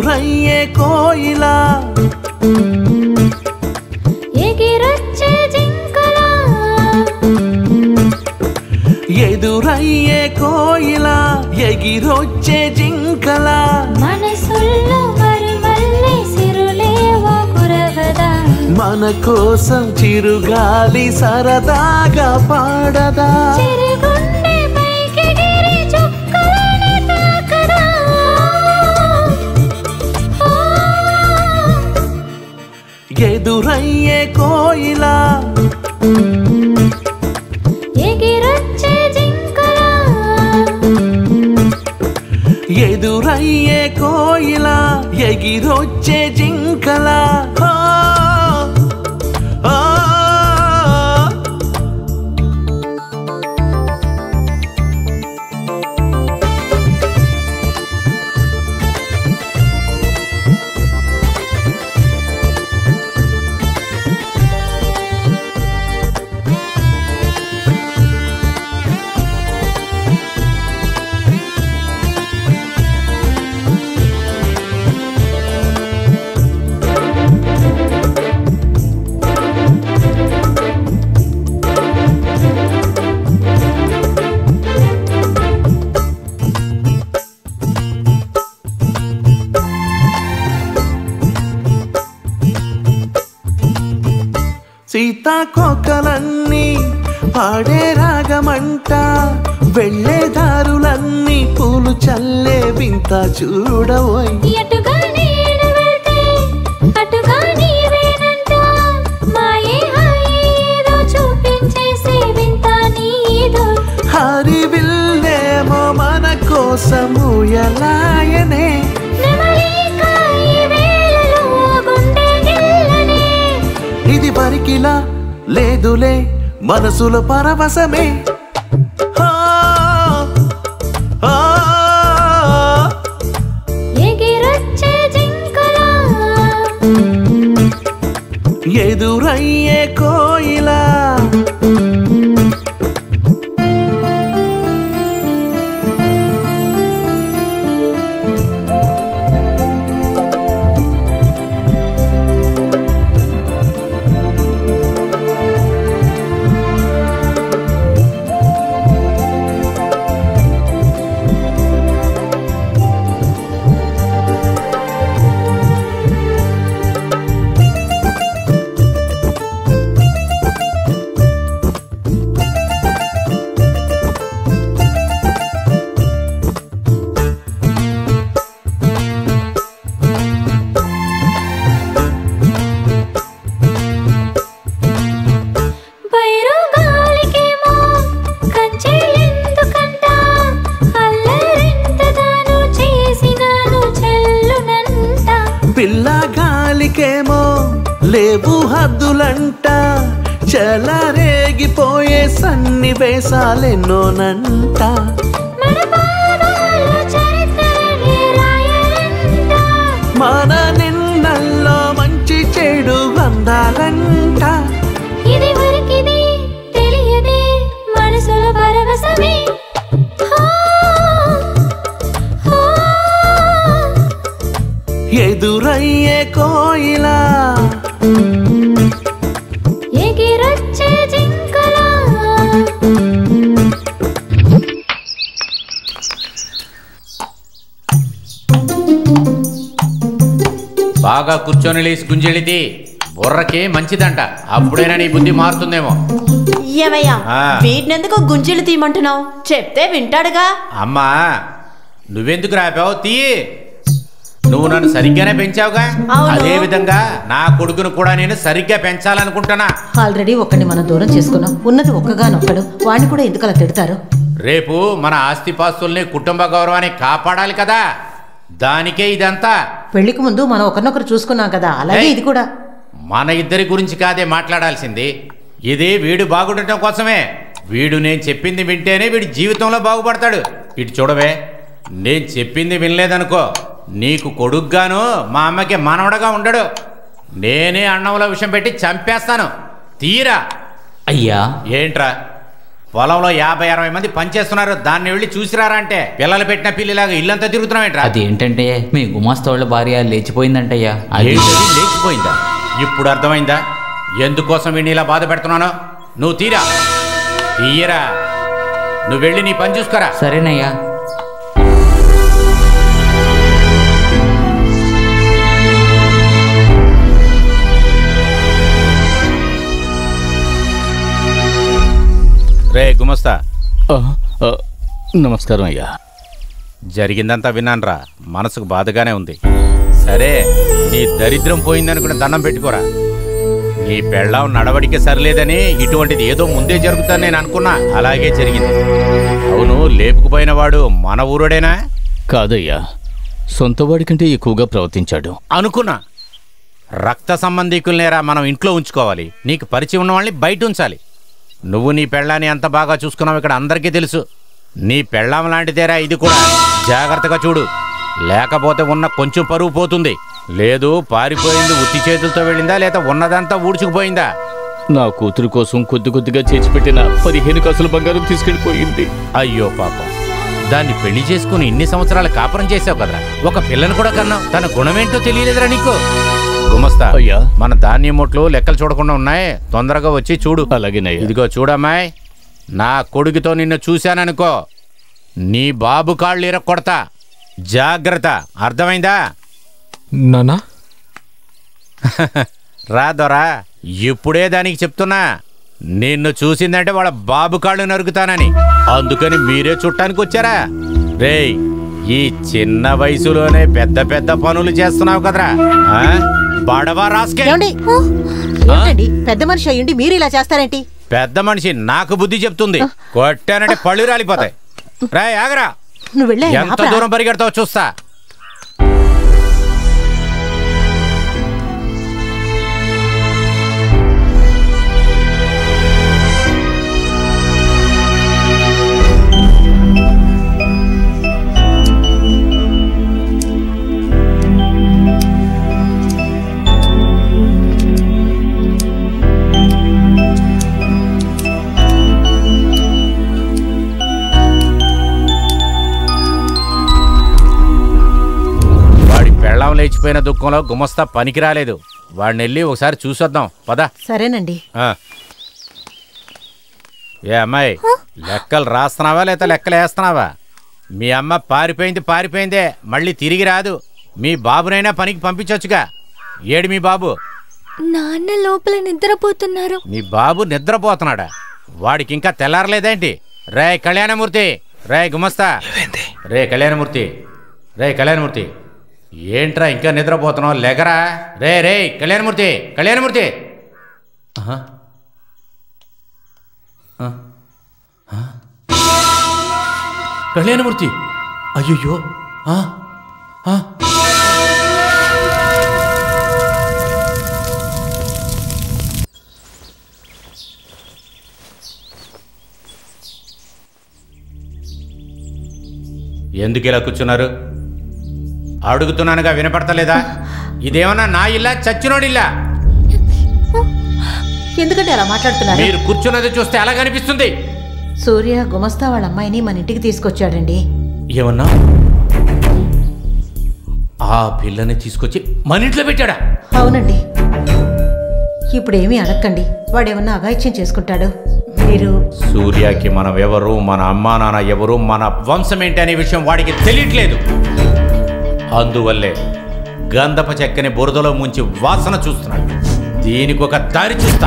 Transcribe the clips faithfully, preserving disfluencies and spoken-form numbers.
ఎదురయ్యే కోయిలా ఎగిరొచ్చే జింకలా ఎదురయ్యే కోయిలా ఎగిరొచ్చే జింకలా మనసుల్లో మరుమల్లె సిరులేవో కురవదా మన కోసం చిరుగాలి సరదాగా పాడదా చిరుగుండె పైకెగిరి చుక్కలని తాకదా ఎదురయ్యే కోయిలా ఎగిరొచ్చే జింకలా ఎదురయ్యే కోయిలా ఎగిరొచ్చే జింకలా సీతాకోకలన్నీ పాడే రాగమంట వెళ్ళే దారులన్నీ పూలు చల్లే వింత చూడవోయ్ ఎటుగా నేను వెళ్తే అటుగా నీవేనంట మాయే హాయే ఏదో చూపించేసే వింత నీదో హరివిల్లేమో మన కోసము ఎలాయనే ఇది పరికిలా లేదులే మనసులో పరవశమే ఎగిరొచ్చే జింకలా ఎదురయ్యే కోయిలా పిల్లగాలికేమో లేవు హద్దులంట చలరేగిపోయే సన్నివేశాలెన్నోనంట మన నిన్నల్లో మంచి చెడు అందాలంట ఇది వరకిది తెలియదే మనసులో పరవశమే ఎదురయ్యే కోయిలా ఎగిరొచ్చే జింకలా బాగా కూర్చొని లేచి గుంజెళితే బుర్రకే మంచిదంట అప్పుడైనా నీ బుద్ధి మారుతుందేమో ఏమయ్యా వీటినెందుకు గుంజీలు తీయమంటున్నావు చెప్తే వింటాడుగా అమ్మా నువ్వెందుకు రాపావు తీ నువ్వు నన్ను సరిగ్గానే పెంచావుగా అదే విధంగా నా కొడుకును కూడా నేను సరిగ్గా పెంచాలనుకుంటున్నా ఆల్రెడీ ఒక్కడిని మనం దూరం చేసుకున్నాం ఉన్నది ఒక్కగానొక్కడు వాడిని కూడా ఎందుకు అలా తిడతారు రేపు మన ఆస్తిపాస్తుల్ని కుటుంబ గౌరవాన్ని కాపాడాలి కదా దానికే ఇదంతా పెళ్లికి ముందు మనం ఒకరినొకరు చూసుకున్నాం కదా అలాగే ఇది కూడా మన ఇద్దరి గురించి కాదే మాట్లాడాల్సింది ఇది వీడు బాగుండటం కోసమే వీడు నేను చెప్పింది వింటేనే వీడి జీవితంలో బాగుపడతాడు ఇటు చూడవే నేను చెప్పింది వినలేదనుకో నీకు కొడుగ్గాను మా అమ్మకి మనవడగా ఉండడు నేనే అన్నంలో విషం పెట్టి చంపేస్తాను తీరా అయ్యా ఏంట్రా పొలంలో యాభై అరవై మంది పనిచేస్తున్నారు, దాన్ని వెళ్ళి చూసిరారా అంటే పిల్లలు పెట్టిన పిల్లిలాగా ఇల్లంతా తిరుగుతున్నావేంట్రా? అది ఏంటంటే మీ గుమాస్తా వాళ్ళ భార్య లేచిపోయిందంటయ్యా. అది ఏంటది లేచిపోయిందా? ఇప్పుడు అర్థమైందా ఎందుకోసం వీడిని ఇలా బాధ పెడుతున్నాను? నువ్వు తీరా తీయరా, నువ్వు వెళ్ళి నీ పని చూసుకోరా. సరేనయ్యా. రే గుమస్తా. నమస్కారం అయ్యా. జరిగిందంతా విన్నానురా, మనసుకు బాధగానే ఉంది. సరే నీ దరిద్రం పోయిందనుకుని దండం పెట్టుకోరా. నీ పెళ్ళాం నడవడికే సరిలేదని ఇటువంటిది ఏదో ముందే జరుగుతుందని నేను అనుకున్నా, అలాగే జరిగింది. అవును, లేపుకుపోయిన వాడు మన ఊరోడేనా? కాదయ్యా, సొంతవాడి కంటే ఎక్కువగా ప్రవర్తించాడు. అనుకున్నా. రక్త సంబంధికులనేరా మనం ఇంట్లో ఉంచుకోవాలి, నీకు పరిచయం ఉన్న వాళ్ళని బయట ఉంచాలి. నువ్వు నీ పెళ్ళాన్ని ఎంత బాగా చూసుకున్నావు ఇక్కడ అందరికీ తెలుసు. నీ పెళ్ళాం లాంటిదేరా ఇది కూడా, జాగ్రత్తగా చూడు, లేకపోతే ఉన్న కొంచెం పరువు పోతుంది. లేదు పారిపోయింది, ఉత్తి చేతులతో వెళ్ళిందా లేదా ఉన్నదంతా ఊడ్చుకుపోయిందా? నా కూతురు కోసం కొద్ది కొద్దిగా చేర్చిపెట్టిన పదిహేను కాసుల బంగారం తీసుకెళ్ళిపోయింది. అయ్యో పాపం, దాన్ని పెళ్లి చేసుకుని ఇన్ని సంవత్సరాలు కాపురం చేసావు కదరా, ఒక పిల్లని కూడా కన్నావు, తన గుణమేంటో తెలియలేదురా నీకు? గుమస్తా అయ్యా, మన ధాన్యం మూట్లు లెక్కలు చూడకుండా ఉన్నాయి, తొందరగా వచ్చి చూడు. అలాగేనయ్యా. ఇదిగో చూడమ్మాయ్, నా కొడుకుతో నిన్ను చూశాననుకో నీ బాబు కాళ్ళు ఇరక్కొడతా, జాగ్రత్త, అర్థమైందా? నానా రా దొరా, ఇప్పుడే దానికి చెప్తున్నా, నిన్ను చూసిందంటే వాళ్ళ బాబు కాళ్ళు నరుకుతానని. అందుకని మీరే చుట్టానికి వచ్చారా? రేయ్, ఈ చిన్న వయసులోనే పెద్ద పెద్ద పనులు చేస్తున్నావు కదరా, బడవా రాస్కే. ఏంటండి పెద్ద మనిషి అయ్యుండి మీరు ఇలా చేస్తారేంటి? పెద్ద మనిషి నాకు బుద్ధి చెప్తుంది, కొట్టానంటే పళ్ళు రాలిపోతాయి. రాయ్ ఆగరా, నువ్వు వెళ్ళే ఎంత దూరం పరిగెడతావు చూస్తా. లేచిపోయిన దుఃఖంలో గుమస్తా పనికి రాలేదు, వాడిని వెళ్ళి ఒకసారి చూసొద్దాం పద. సరేనండి. ఏ అమ్మాయి, లెక్కలు రాస్తున్నావా లేదా లెక్కలు వేస్తున్నావా? మీ అమ్మ పారిపోయింది పారిపోయిందే, మళ్ళీ తిరిగి రాదు. మీ బాబునైనా పనికి పంపించొచ్చుగా. ఏడు మీ బాబు? నాన్న లోపల నిద్రపోతున్నారు. నీ బాబు నిద్రపోతున్నాడా? వాడికి ఇంకా తెల్లారలేదేంటి? రే కళ్యాణమూర్తి, రే గుమస్తా, రే కళ్యాణమూర్తి, రే కళ్యాణమూర్తి, ఏంట్రా ఇంకా నిద్రపోతున్నావు? లెగరా. రే రే కళ్యాణమూర్తి, కళ్యాణమూర్తి, కళ్యాణమూర్తి, అయ్యో, ఎందుకు ఇలా కూర్చున్నారు? అడుగుతున్నానుగా, వినపడతలేదా? ఇదేమన్నా నా ఇల్లా చచ్చినోడిల్లా? ఎందుకంటే అలా మాట్లాడుతున్నారు? మీరు కూర్చున్నది చూస్తే అలా కనిపిస్తుంది. సూర్య గుమస్తా వాళ్ళ అమ్మాయిని మన ఇంటికి తీసుకొచ్చాడండి. ఏమన్నా? ఆ పిల్లని తీసుకొచ్చి మన ఇంట్లో పెట్టాడా? అవునండి. ఇప్పుడేమీ అడగండి, వాడేమన్నా అఘాయిత్యం చేసుకుంటాడు. మీరు సూర్యకి మనం ఎవరు, మన అమ్మా నాన్న ఎవరు, మన వంశం ఏంటి అనే విషయం వాడికి తెలియట్లేదు. అందువల్లే గంధప చెక్కని బురదలో ముంచి వాసన చూస్తున్నాడు. దీనికి ఒక దారి చూస్తా.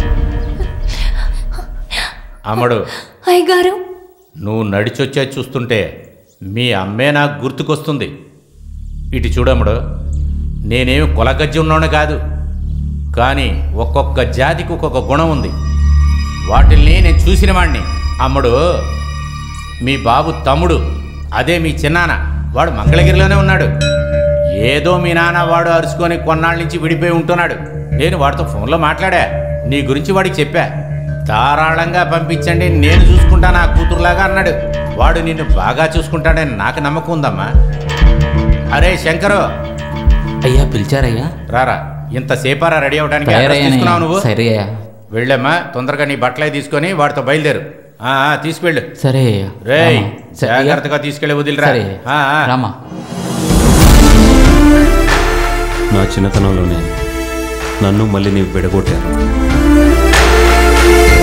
అమ్మడు, అయ్యగారు, నువ్వు నడిచొచ్చే చూస్తుంటే మీ అమ్మే నాకు గుర్తుకొస్తుంది. ఇటు చూడమ్ముడు, నేనేమి కులగజ్జి ఉన్నాను కాదు, కానీ ఒక్కొక్క జాతికి ఒక్కొక్క గుణం ఉంది. వాటిల్ని నేను చూసిన వాడిని. అమ్ముడు, మీ బాబు తమ్ముడు, అదే మీ చిన్నాన్న, వాడు మంగళగిరిలోనే ఉన్నాడు. ఏదో మీ నాన్న వాడు అరుచుకొని కొన్నాళ్ళ నుంచి విడిపోయి ఉంటున్నాడు. నేను వాడితో ఫోన్లో మాట్లాడా, నీ గురించి వాడికి చెప్పా. ధారాళంగా పంపించండి, నేను చూసుకుంటా నా కూతురులాగా అన్నాడు. వాడు నిన్ను బాగా చూసుకుంటాడని నాకు నమ్మకం ఉందమ్మా. అరే శంకరు. అయ్యా పిలిచారయ్యా? రారా, ఇంతసేపారా రెడీ అవడానికి? తీసుకున్నావు నువ్వు? సరే. వెళ్ళమ్మా, తొందరగా నీ బట్టలే తీసుకొని వాడితో బయలుదేరు. ఆ, ఆ, తీసుకెళ్ళు. సరే రేయ్ రామా. సరే, అయ్యా. జాగ్రత్తగా తీసుకెళ్ళి వదిలిరా. సరే ఆ, ఆ. రామా. నా చిన్నతనంలోనే నన్ను మళ్ళీ నీవు విడగొట్టారు.